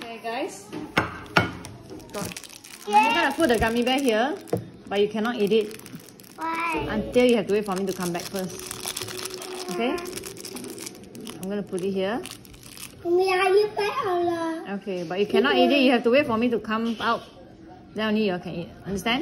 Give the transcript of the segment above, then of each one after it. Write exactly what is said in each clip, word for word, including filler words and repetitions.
Okay guys, I'm gonna put the gummy bear here, but you cannot eat it. Why? Until you have to wait for me to come back first. Okay? I'm gonna put it here. Okay, but you cannot eat it, you have to wait for me to come out. Then only you can eat. Understand?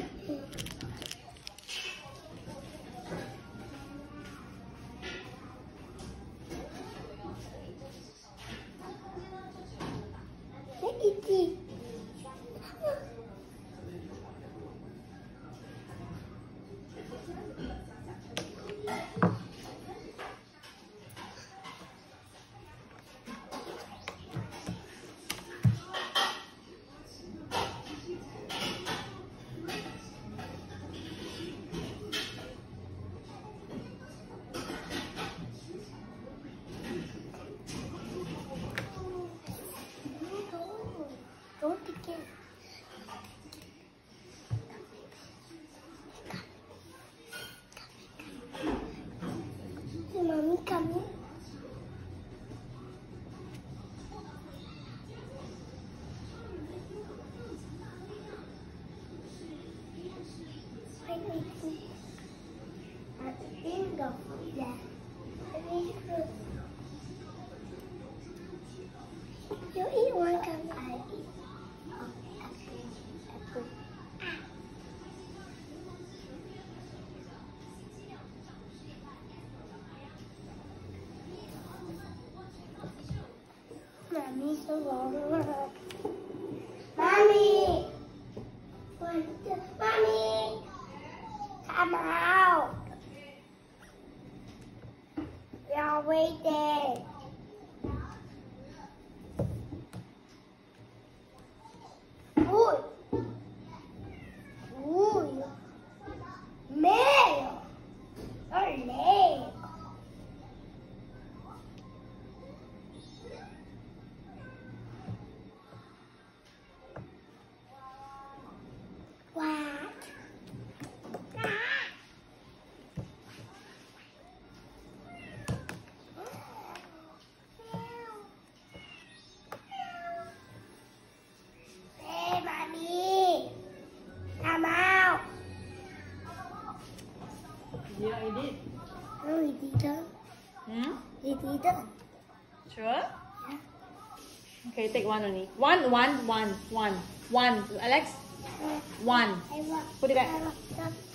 Don't take it. Mommy coming. Wait, wait, wait. I think of that. You eat one gummy. I eat. Mommy, so long. Mommy! Mommy! Come out! We are waiting. Ui! Ui! Meio! Olha! Yeah, I did. No, he didn't. Hmm? He didn't. Sure? Yeah. Okay, take one only. One, one, one, one, one. Alex? One. I want. Put it back. I want.